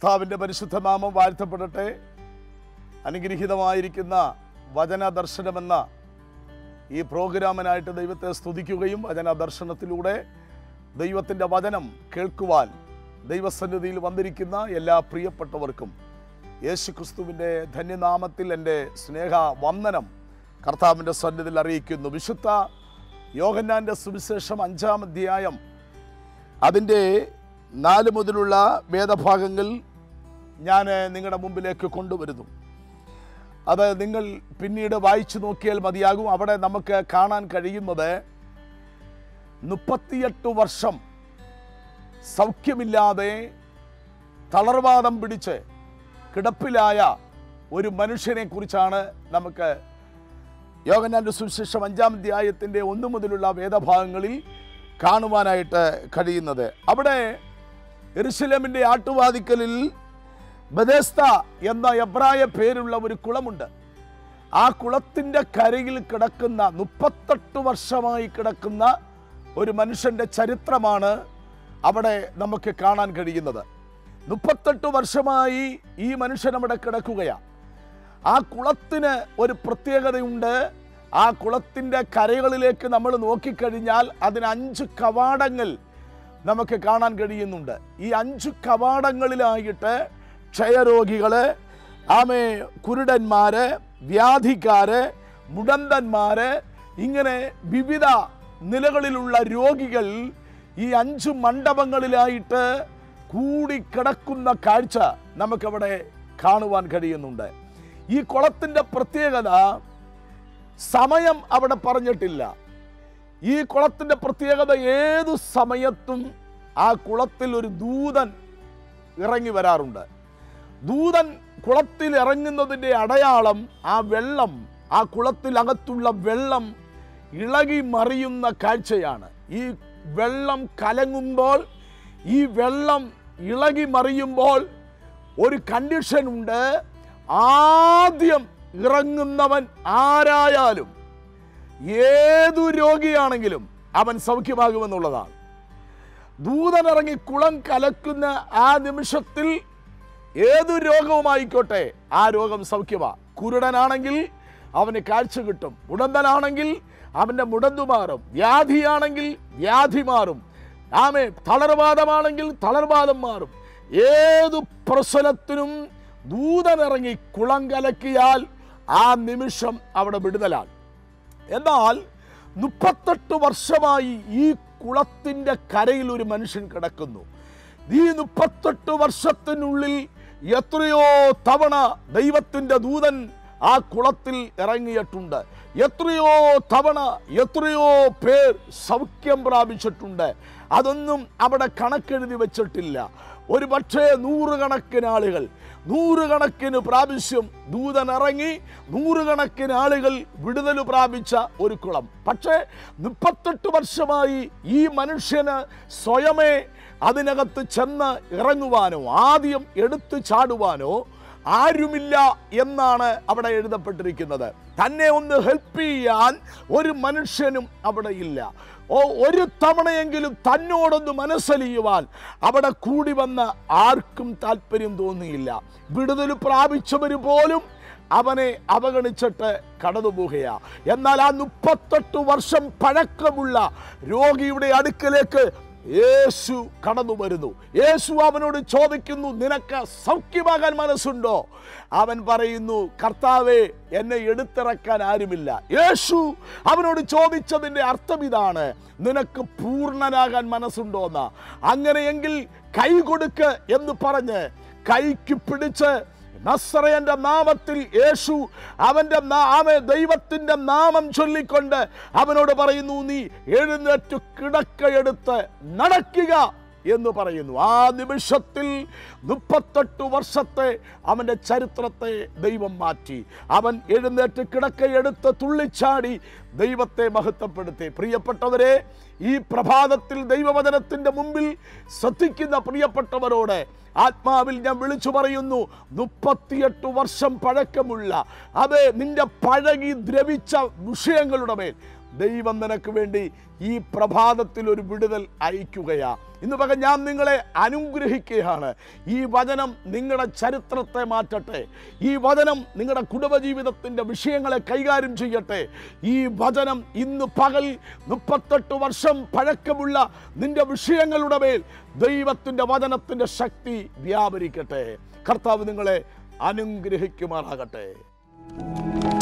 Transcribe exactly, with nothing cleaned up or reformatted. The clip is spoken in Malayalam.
കർത്താവിൻ്റെ പരിശുദ്ധ നാമം വാഴ്ത്തപ്പെടട്ടെ. അനുഗ്രഹീതമായിരിക്കുന്ന വചന ദർശനമെന്ന ഈ പ്രോഗ്രാമിനായിട്ട് ദൈവത്തെ സ്തുതിക്കുകയും വചന ദർശനത്തിലൂടെ ദൈവത്തിൻ്റെ വചനം കേൾക്കുവാൻ ദൈവസന്നിധിയിൽ വന്നിരിക്കുന്ന എല്ലാ പ്രിയപ്പെട്ടവർക്കും യേശു ക്രിസ്തുവിൻ്റെ ധന്യനാമത്തിൽ എൻ്റെ സ്നേഹ വന്ദനം കർത്താവിൻ്റെ സന്നിധിയിൽ അറിയിക്കുന്നു. വിശുദ്ധ യോഹന്നാൻ്റെ സുവിശേഷം അഞ്ചാം അധ്യായം അതിൻ്റെ നാല് മുതലുള്ള വേദഭാഗങ്ങൾ ഞാൻ നിങ്ങളുടെ മുമ്പിലേക്ക് കൊണ്ടുവരുന്നു. അത് നിങ്ങൾ പിന്നീട് വായിച്ചു നോക്കിയാൽ മതിയാകും. അവിടെ നമുക്ക് കാണാൻ കഴിയുന്നത് മുപ്പത്തിയെട്ട് വർഷം സൗഖ്യമില്ലാതെ തളർവാദം പിടിച്ച് കിടപ്പിലായ ഒരു മനുഷ്യനെ കുറിച്ചാണ് നമുക്ക് യോഹന്നാന്റെ സുവിശേഷം അഞ്ചാം അധ്യായത്തിൻ്റെ ഒന്ന് മുതലുള്ള വേദഭാഗങ്ങളിൽ കാണുവാനായിട്ട് കഴിയുന്നത്. അവിടെ യെരുശലേമിൻ്റെ ആട്ടുവാതിക്കലിൽ ബെഥെസ്ദ എന്ന എബ്രായ പേരുള്ള ഒരു കുളമുണ്ട്. ആ കുളത്തിൻ്റെ കരയിൽ കിടക്കുന്ന മുപ്പത്തെട്ട് വർഷമായി കിടക്കുന്ന ഒരു മനുഷ്യൻ്റെ ചരിത്രമാണ് അവിടെ നമുക്ക് കാണാൻ കഴിയുന്നത്. മുപ്പത്തെട്ട് വർഷമായി ഈ മനുഷ്യൻ അവിടെ കിടക്കുകയാണ്. ആ കുളത്തിന് ഒരു പ്രത്യേകതയുണ്ട്. ആ കുളത്തിൻ്റെ കരകളിലേക്ക് നമ്മൾ നോക്കിക്കഴിഞ്ഞാൽ അതിന് അഞ്ച് കവാടങ്ങൾ നമുക്ക് കാണാൻ കഴിയുന്നുണ്ട്. ഈ അഞ്ച് കവാടങ്ങളിലായിട്ട് ക്ഷയരോഗികള്, ആമേ കുരുടന്മാര്, വ്യാധിക്കാര്, മുടന്തന്മാര്, ഇങ്ങനെ വിവിധ നിലകളിലുള്ള രോഗികൾ ഈ അഞ്ച് മണ്ഡപങ്ങളിലായിട്ട് കൂടിക്കിടക്കുന്ന കാഴ്ച നമുക്കവിടെ കാണുവാൻ കഴിയുന്നുണ്ട്. ഈ കുളത്തിൻ്റെ പ്രത്യേകത സമയം അവിടെ പറഞ്ഞിട്ടില്ല. ഈ കുളത്തിൻ്റെ പ്രത്യേകത ഏതു സമയത്തും ആ കുളത്തിൽ ഒരു ദൂതൻ ഇറങ്ങി വരാറുണ്ട്. ദൂതൻ കുളത്തിൽ ഇറങ്ങുന്നതിൻ്റെ അടയാളം ആ വെള്ളം, ആ കുളത്തിനകത്തുള്ള വെള്ളം ഇളകി മറിയുന്ന കാഴ്ചയാണ്. ഈ വെള്ളം കലങ്ങുമ്പോൾ, ഈ വെള്ളം ഇളകി മറിയുമ്പോൾ ഒരു കണ്ടീഷൻ ഉണ്ട്. ആദ്യം ഇറങ്ങുന്നവൻ ആരായാലും ഏതു രോഗിയാണെങ്കിലും അവൻ സൗഖ്യമാകുമെന്നുള്ളതാണ്. ദൂതൻ ഇറങ്ങി കുളം കലക്കുന്ന ആ നിമിഷത്തിൽ ഏതു രോഗവുമായിക്കോട്ടെ ആ രോഗം സൗഖ്യമാ. കുരുടനാണെങ്കിൽ അവന് കാഴ്ച കിട്ടും, മുടന്തനാണെങ്കിൽ അവൻ്റെ മുടന്തു മാറും, വ്യാധിയാണെങ്കിൽ വ്യാധി മാറും, ആമേ തളർവാദമാണെങ്കിൽ തളർവാദം മാറും. ഏതു പ്രശ്നത്തിനും ദൂതൻ ഇറങ്ങി കുളം കലക്കിയാൽ ആ നിമിഷം അവിടെ വിടുതലാണ്. എന്നാൽ മുപ്പത്തെട്ട് വർഷമായി ഈ കുളത്തിൻ്റെ കരയിൽ ഒരു മനുഷ്യൻ കിടക്കുന്നു. ഈ മുപ്പത്തെട്ട് വർഷത്തിനുള്ളിൽ എത്രയോ തവണ ദൈവത്തിൻ്റെ ദൂതൻ ആ കുളത്തിൽ ഇറങ്ങിയിട്ടുണ്ട്. എത്രയോ തവണ എത്രയോ പേർ സൗഖ്യം പ്രാപിച്ചിട്ടുണ്ട്. അതൊന്നും അവിടെ കണക്കെഴുതി വെച്ചിട്ടില്ല. ഒരു പക്ഷേ നൂറുകണക്കിന് ആളുകൾ, നൂറുകണക്കിന് പ്രാവശ്യം ദൂതൻ ഇറങ്ങി നൂറുകണക്കിന് ആളുകൾ വിടുതൽ പ്രാപിച്ച ഒരു കുളം. പക്ഷേ മുപ്പത്തെട്ട് വർഷമായി ഈ മനുഷ്യന് സ്വയമേ അതിനകത്ത് ചെന്ന് ഇറങ്ങുവാനോ ആദ്യം എടുത്തു ചാടുവാനോ ആരുമില്ല എന്നാണ് അവിടെ എഴുതപ്പെട്ടിരിക്കുന്നത്. തന്നെ ഒന്ന് ഹെൽപ്പ് ചെയ്യാൻ ഒരു മനുഷ്യനും അവിടെ ഇല്ല. ഓ ഒരു തവണയെങ്കിലും തന്നോടൊന്ന് മനസ്സലിയുവാൻ അവിടെ കൂടി വന്ന ആർക്കും താല്പര്യം തോന്നിയില്ല. വിടുതൽ പ്രാപിച്ചവർ പോലും അവനെ അവഗണിച്ചിട്ട് കടന്നുപോകുകയാ. എന്നാൽ ആ മുപ്പത്തെട്ട് വർഷം പഴക്കമുള്ള രോഗിയുടെ അടുക്കലേക്ക് യേശു കടന്നു വരുന്നു. യേശു അവനോട് ചോദിക്കുന്നു, നിനക്ക് സൗഖ്യമാകാൻ മനസ്സുണ്ടോ? അവൻ പറയുന്നു, കർത്താവേ, എന്നെ എടുത്തിറക്കാൻ ആരുമില്ല. യേശു അവനോട് ചോദിച്ചതിൻ്റെ അർത്ഥം ഇതാണ്, നിനക്ക് പൂർണ്ണനാകാൻ മനസ്സുണ്ടോന്നാ. അങ്ങനെയെങ്കിൽ കൈ കൊടുക്ക് എന്ന് പറഞ്ഞ് കൈക്ക് പിടിച്ച് നസറയന്റെ നാമത്തിൽ യേശു അവൻ്റെ ദൈവത്തിൻ്റെ നാമം ചൊല്ലിക്കൊണ്ട് അവനോട് പറയുന്നു, നീ എഴുന്നേറ്റ് കിടക്കയെടുത്ത് നടക്കുക എന്ന് പറയുന്നു. ആ നിമിഷത്തിൽ മുപ്പത്തെട്ട് വർഷത്തെ അവൻ്റെ ചരിത്രത്തെ ദൈവം മാറ്റി. അവൻ എഴുന്നേറ്റ് കിടക്കയെടുത്ത് തുള്ളിച്ചാടി ദൈവത്തെ മഹത്വപ്പെടുത്തി. പ്രിയപ്പെട്ടവരെ, ഈ പ്രഭാതത്തിൽ ദൈവവചനത്തിൻ്റെ മുമ്പിൽ ശ്രദ്ധിക്കുന്ന പ്രിയപ്പെട്ടവരോട് ആത്മാവിൽ ഞാൻ വിളിച്ചു പറയുന്നു, മുപ്പത്തിയെട്ട് വർഷം പഴക്കമുള്ള, അതെ, നിന്റെ പഴകി ദ്രവിച്ച വിഷയങ്ങളുടെ മേൽ ദൈവം നിനക്ക് വേണ്ടി ഈ പ്രഭാതത്തിൽ ഒരു വിടുതൽ അയക്കുകയാ. ഇന്ന് പകൽ ഞാൻ നിങ്ങളെ അനുഗ്രഹിക്കുകയാണ്. ഈ വചനം നിങ്ങളുടെ ചരിത്രത്തെ മാറ്റട്ടെ. ഈ വചനം നിങ്ങളുടെ കുടുംബജീവിതത്തിൻ്റെ വിഷയങ്ങളെ കൈകാര്യം ചെയ്യട്ടെ. ഈ വചനം ഇന്ന് പകൽ മുപ്പത്തെട്ട് വർഷം പഴക്കമുള്ള നിന്റെ വിഷയങ്ങളുടെ മേൽ ദൈവത്തിൻ്റെ വചനത്തിൻ്റെ ശക്തി വ്യാപരിക്കട്ടെ. കർത്താവ് നിങ്ങളെ അനുഗ്രഹിക്കുമാറാകട്ടെ.